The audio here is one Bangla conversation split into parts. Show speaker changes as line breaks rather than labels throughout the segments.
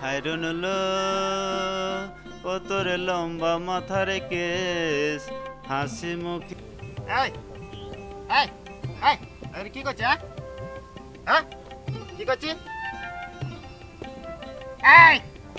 হাইরন লো ও তোর লম্বা মাথার কেস হাসি মুখে।
এই এই এই আরে কি করছিস? হ্যাঁ কি করছিস? এই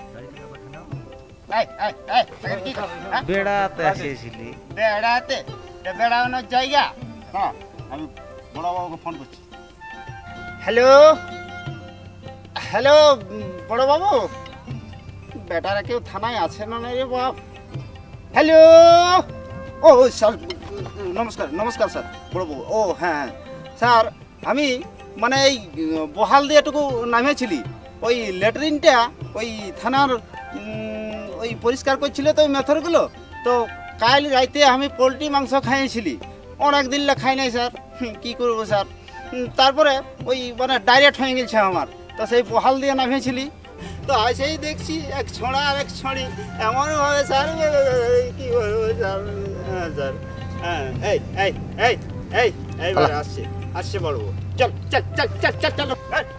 এই এই এই আরে কি কর?
বেড়াতে আসিছিলি?
বেড়াতে? বেড়ানোর জায়গা? হ্যাঁ আমি বড়বাবুকে ফোন করছি। হ্যালো হ্যালো বড়বাবু, বেটারা কেউ থানায় আছে না রে বাপ? হ্যালো ও স্যার নমস্কার নমস্কার স্যার বড়বাবু। ও হ্যাঁ স্যার আমি মানে এই বহাল দিয়ে একটু নামিয়েছিলি, ওই ল্যাট্রিনটা ওই থানার ওই পরিষ্কার করছিল তো ওই মেথরগুলো, তো কাল রাইতে আমি পোলট্রি মাংস খাইয়েছিলি, অনেক দিন খাই নাই স্যার, কি করবো স্যার। তারপরে ওই মানে ডাইরেক্ট হয়ে গেছে আমার, তো সেই বহাল দিয়ে নামিয়েছিলি, তো আসেই দেখছি এক ছোঁড়া আর এক ছড়ি এমনভাবে স্যার, কি বলবো স্যার। হ্যাঁ স্যার হ্যাঁ এই এই এই এই এইবারে আসছে আসছে বলবো। চল চল চল চল চল চল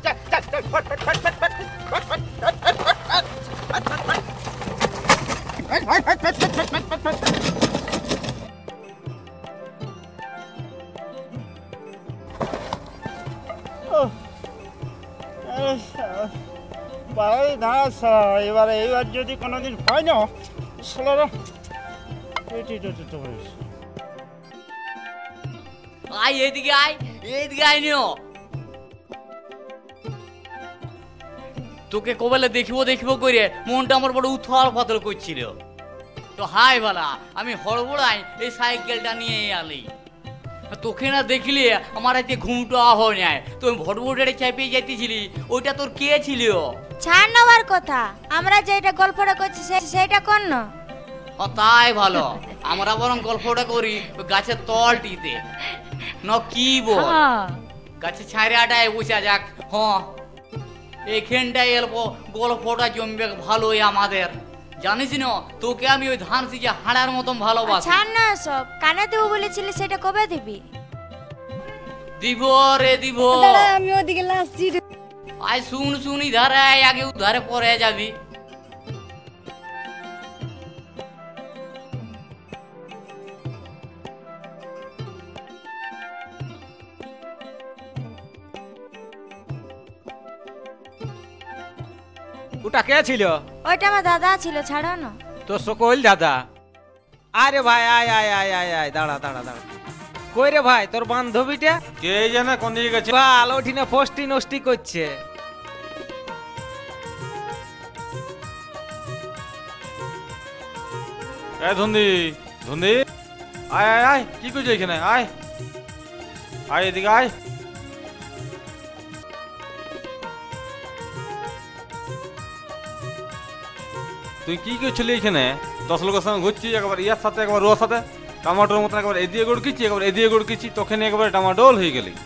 এইবার যদি কোনোদিন হয় না ষোলোরা
আয় এদিকে আয়, এদিকে আয় নিও। তোকে কবেলে দেখিব দেখিব করে মনটা আমার বড় উথল পাতল করছিল। তো হাই বালা আমি হড়বড়াই এই সাইকেলটা নিয়ে আলি, তোকে না দেখলে আমার এতে ঘুমটা হয় নাই। তুই ভটভটে চাপিয়ে যাইতেছিলি, ওইটা তোর কে ছিল?
ছাড় নেওয়ার কথা, আমরা যেটা গল্পটা করছি সেটা কর না।
তাই ভালো, আমরা বরং গল্পটা করি গাছের তলটিতে ন, কি বল? গাছে ছাইরে আটায় বসে যাক। হ্যাঁ এখানটায় এলবো গল্পটা জমবে ভালোই আমাদের। জানিস না তোকে আমি ওই ধান সিজে হাড়ার মতন ভালোবাসি।
ছাড় না সব, কানে দেবো বলেছিলি, সেটা কবে দিবি?
দিব রে দিব।
আমি ওদিকে লাসছি।
আয় শুন শুন, ইধারে আগে উধারে পরে যাবি।
ওটা কে ছিল?
ওইটা আমার দাদা ছিল, ছাড়ো না।
তো সকল দাদা। আরে ভাই আয় আয় আয় আয় আয়, দাঁড়া দাঁড়া দাঁড়া। কই রে ভাই তোর বান্ধবীটা?
কে জানে কোন দিকে গেছে।
বাল ওঠিনে ফষ্টি নষ্টি করছে।
এ ধুন্দি ধুন্দি, আয় আয় আয়, কি করছিস এখানে? আয় আয় এদিকে আয়। তুই কি করছিলি এখানে? 10 লোকের সঙ্গে ঘুরছিস, একবার ইয়ার সাথে একবার ওর সাথে, টমাটোর মতন একবার এদিকে গুড়কিছি একবার এদিকে গুড়কিছি, তোকে নিয়ে একবার টমাটোল হয়ে গেলি।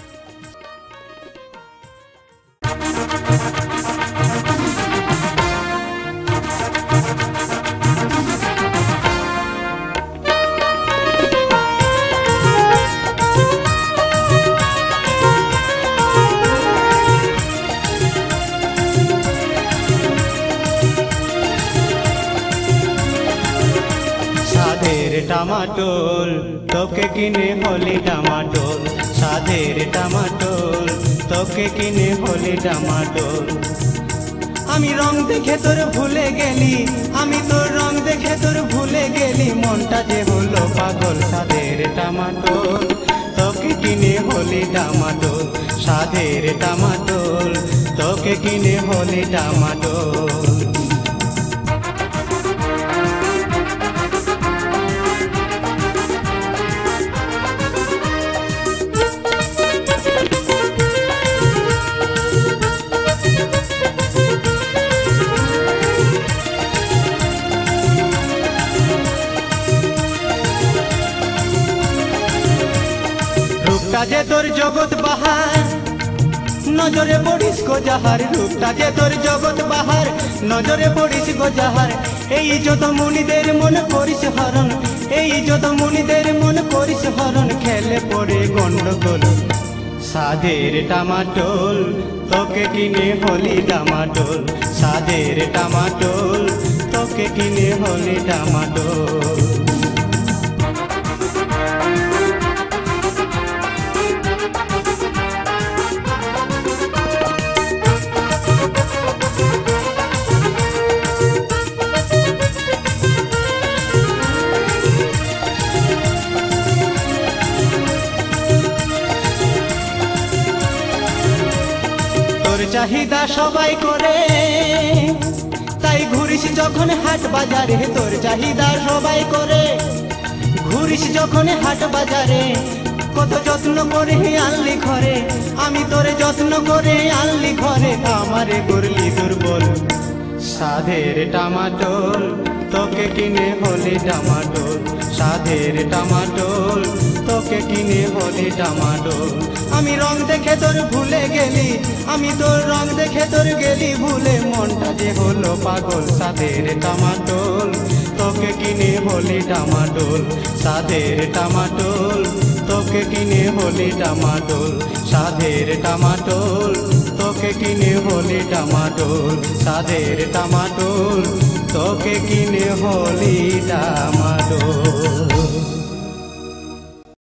টমাটোল তোকে কিনে হলি টমাটোল, স্বাদের টমাটোল তোকে কিনে হলি টমাটোল। আমি রং দেখে তোর ভুলে গেলি, আমি তোর রং দেখে তোর ভুলে গেলি, মনটা যে হলো পাগল। স্বাদের টমাটোল তোকে কিনে হলি টমাটোল, স্বাদের টমাটোল তোকে কিনে হলি টমাটোল। যে তোর জগৎ বাহার নজরে পড়িস গো যাহার, রূপটা যে তোর জগৎ বাহার নজরে পড়িস গো যাহার। এই যত মুনিদের মন করিস হরণ, এই যত মুনিদের মন করিস হরণ, খেলে পড়ে গন্ডগোল। সাদের টামাটোল তোকে কিনে হলি ডামাডোল সাদের টামাটোল তোকে কিনে হলি ডামাডোল চাহিদা সবাই করে তাই ঘুরিস যখন হাট বাজারে তোর চাহিদা সবাই করে ঘুরিস যখন হাট বাজারে কত যত্ন করে আনলি ঘরে আমি তোরে যত্ন করে আনলি ঘরে আমারে করলি দুর্বল সাধের টামাটোল তোকে কিনে হলি ডামাডোল সাধের টামাটোল তোকে কিনে হলি ডামাডোল আমি রং দেখে তোর ভুলে গেলি আমি তোর রং দেখে তোর গেলি ভুলে মনটা যে হলো পাগল সাধের টামাটোল তোকে কিনে হলি ডামাডোল সাধের টামাটোল তোকে কিনে হলি ডামাডোল সাধের টামাটোল তোকে কিনে হলি ডামাডোল সাধের টামাটোল তোকে কিনে হলি ডামাডোল